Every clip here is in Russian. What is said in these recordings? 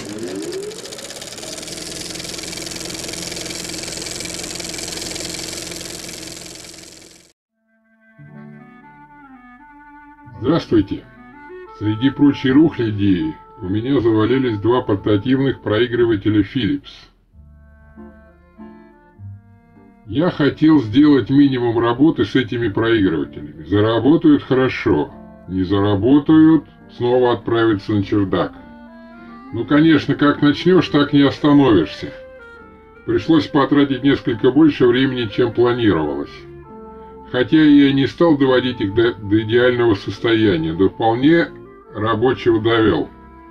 Здравствуйте! Среди прочей рухляди у меня завалились два портативных проигрывателя Philips. Я хотел сделать минимум работы с этими проигрывателями. Заработают — хорошо, не заработают — снова отправиться на чердак. Ну, конечно, как начнешь, так не остановишься. Пришлось потратить несколько больше времени, чем планировалось. Хотя я не стал доводить их до идеального состояния, до вполне рабочего довел.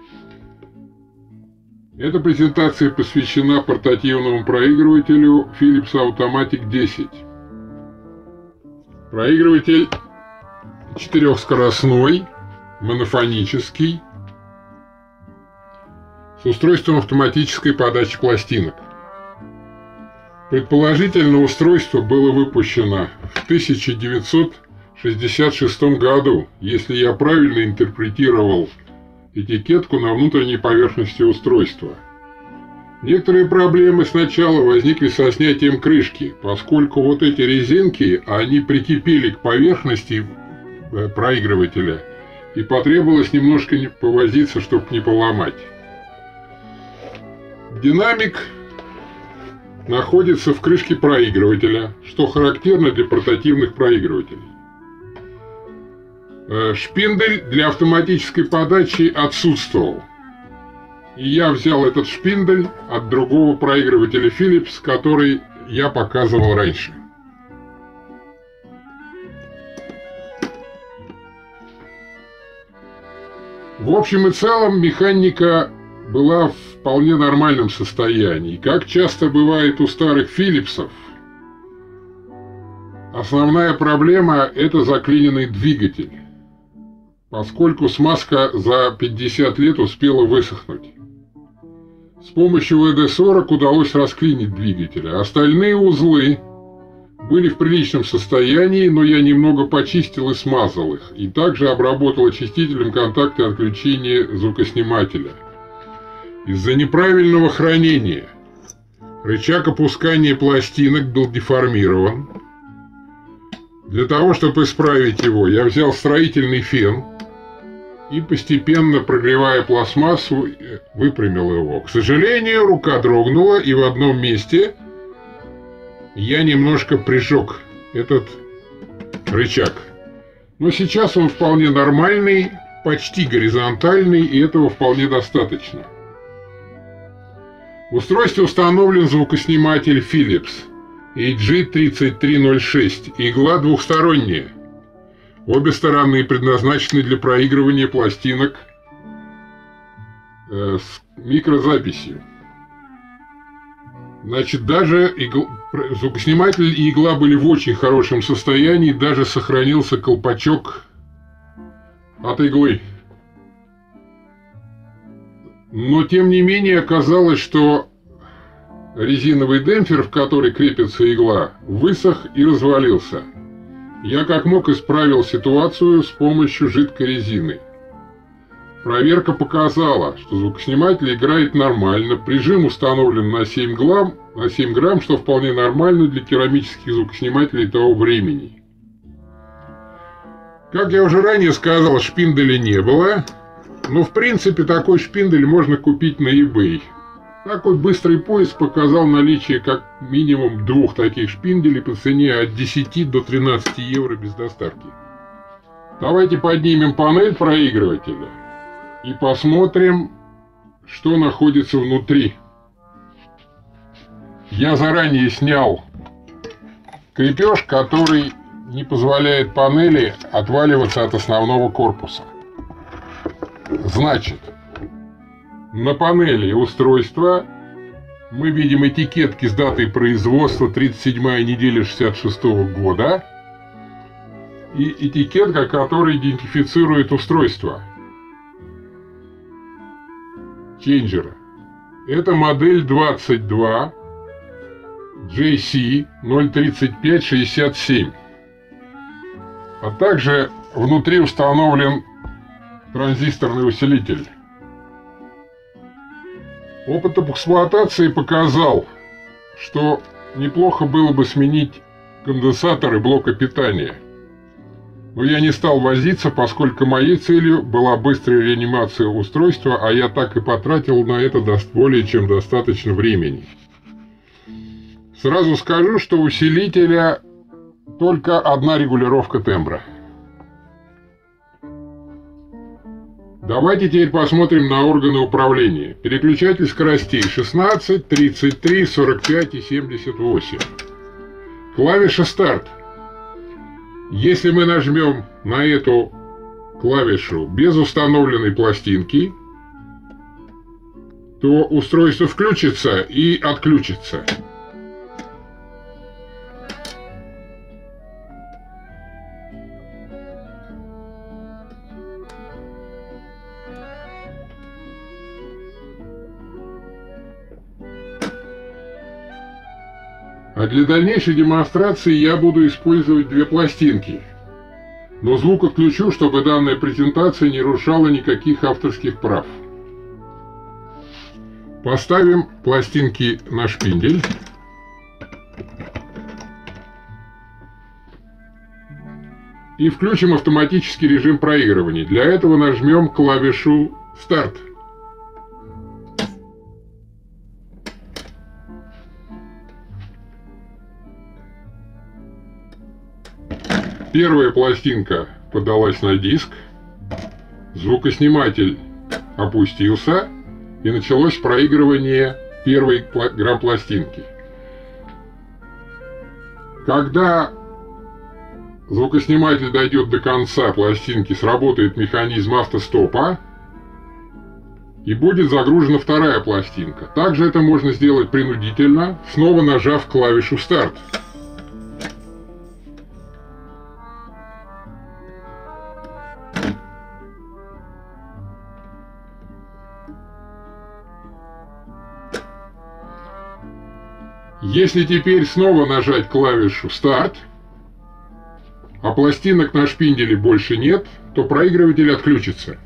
Эта презентация посвящена портативному проигрывателю Philips Automatic 10. Проигрыватель четырехскоростной, монофонический, с устройством автоматической подачи пластинок. Предположительно, устройство было выпущено в 1966 году, если я правильно интерпретировал этикетку на внутренней поверхности устройства. Некоторые проблемы сначала возникли со снятием крышки, поскольку вот эти резинки, они прикипели к поверхности проигрывателя, и потребовалось немножко повозиться, чтобы не поломать. Динамик находится в крышке проигрывателя, что характерно для портативных проигрывателей. Шпиндель для автоматической подачи отсутствовал. И я взял этот шпиндель от другого проигрывателя Philips, который я показывал раньше. В общем и целом механика была в вполне нормальном состоянии. Как часто бывает у старых Philips'ов, основная проблема – это заклиненный двигатель, поскольку смазка за 50 лет успела высохнуть. С помощью WD-40 удалось расклинить двигатель. Остальные узлы были в приличном состоянии, но я немного почистил и смазал их, и также обработал очистителем контакты отключения звукоснимателя. Из-за неправильного хранения рычаг опускания пластинок был деформирован. Для того, чтобы исправить его, я взял строительный фен и, постепенно прогревая пластмассу, выпрямил его. К сожалению, рука дрогнула, и в одном месте я немножко прижег этот рычаг. Но сейчас он вполне нормальный, почти горизонтальный, и этого вполне достаточно. В устройстве установлен звукосниматель Philips AG3306, игла двухсторонняя. Обе стороны предназначены для проигрывания пластинок с микрозаписью. Значит, даже звукосниматель и игла были в очень хорошем состоянии, даже сохранился колпачок от иглы. Но, тем не менее, оказалось, что резиновый демпфер, в который крепится игла, высох и развалился. Я как мог исправил ситуацию с помощью жидкой резины. Проверка показала, что звукосниматель играет нормально, прижим установлен на 7 грамм, что вполне нормально для керамических звукоснимателей того времени. Как я уже ранее сказал, шпинделя не было. Но в принципе такой шпиндель можно купить на eBay. Такой быстрый поиск показал наличие как минимум двух таких шпинделей по цене от 10 до 13 евро без доставки. Давайте поднимем панель проигрывателя и посмотрим, что находится внутри. Я заранее снял крепеж, который не позволяет панели отваливаться от основного корпуса. Значит, на панели устройства мы видим этикетки с датой производства 37-я неделя 66-го года и этикетка, которая идентифицирует устройство чейнджера. Это модель 22 JC 03567. А также внутри установлен транзисторный усилитель. Опыт эксплуатации показал, что неплохо было бы сменить конденсаторы блока питания. Но я не стал возиться, поскольку моей целью была быстрая реанимация устройства, а я так и потратил на это более чем достаточно времени. Сразу скажу, что у усилителя только одна регулировка тембра. Давайте теперь посмотрим на органы управления. Переключатель скоростей 16, 33, 45 и 78. Клавиша «Старт». Если мы нажмем на эту клавишу без установленной пластинки, то устройство включится и отключится. А для дальнейшей демонстрации я буду использовать две пластинки. Но звук отключу, чтобы данная презентация не нарушала никаких авторских прав. Поставим пластинки на шпиндель. И включим автоматический режим проигрывания. Для этого нажмем клавишу «Старт». Первая пластинка подалась на диск, звукосниматель опустился, и началось проигрывание первой грампластинки. Когда звукосниматель дойдет до конца пластинки, сработает механизм автостопа, и будет загружена вторая пластинка. Также это можно сделать принудительно, снова нажав клавишу «Старт». Если теперь снова нажать клавишу «Старт», а пластинок на шпинделе больше нет, то проигрыватель отключится.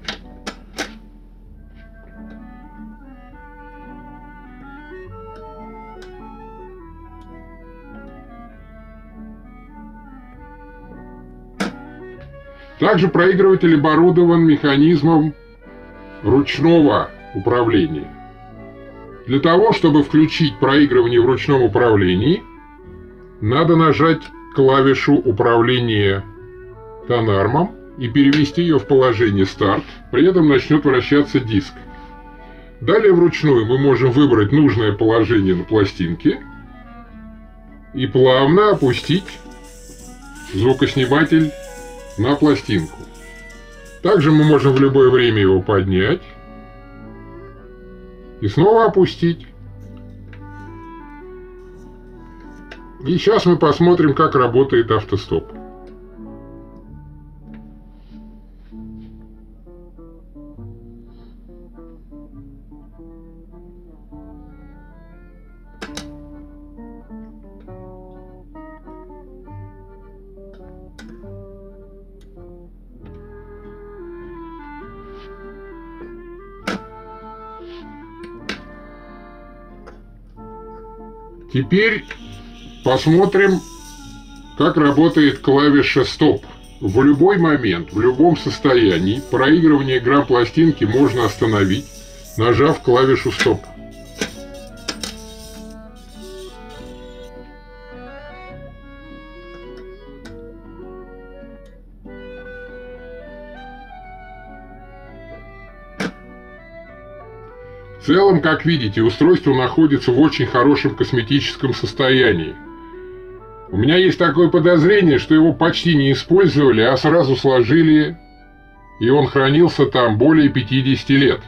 Также проигрыватель оборудован механизмом ручного управления. Для того, чтобы включить проигрывание в ручном управлении, надо нажать клавишу управления тонармом и перевести ее в положение «Старт». При этом начнет вращаться диск. Далее вручную мы можем выбрать нужное положение на пластинке и плавно опустить звукосниматель на пластинку. Также мы можем в любое время его поднять и снова опустить. И сейчас мы посмотрим, как работает автостоп. Теперь посмотрим, как работает клавиша «Стоп». В любой момент, в любом состоянии проигрывание грампластинки можно остановить, нажав клавишу «Стоп». В целом, как видите, устройство находится в очень хорошем косметическом состоянии. У меня есть такое подозрение, что его почти не использовали, а сразу сложили, и он хранился там более 50 лет.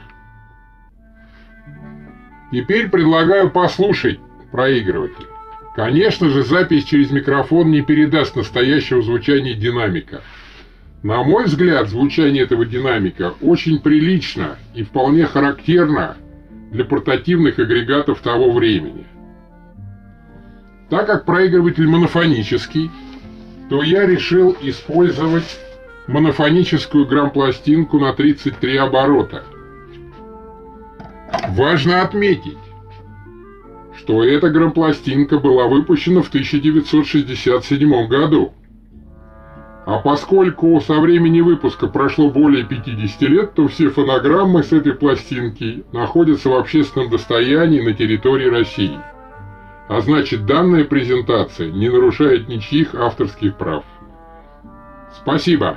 Теперь предлагаю послушать проигрыватель. Конечно же, запись через микрофон не передаст настоящего звучания динамика. На мой взгляд, звучание этого динамика очень прилично и вполне характерно для портативных агрегатов того времени. Так как проигрыватель монофонический, то я решил использовать монофоническую грампластинку на 33 оборота. Важно отметить, что эта грампластинка была выпущена в 1967 году. А поскольку со времени выпуска прошло более 50 лет, то все фонограммы с этой пластинки находятся в общественном достоянии на территории России. А значит, данная презентация не нарушает ничьих авторских прав. Спасибо.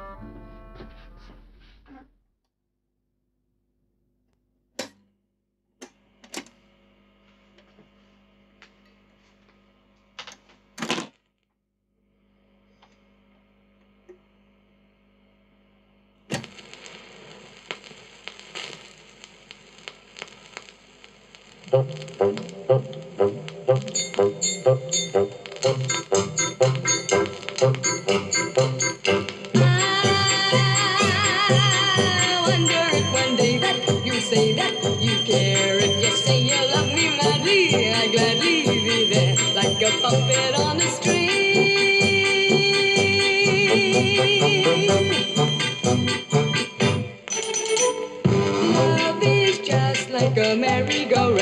Puppet on a string. Love is just like a merry-go-round.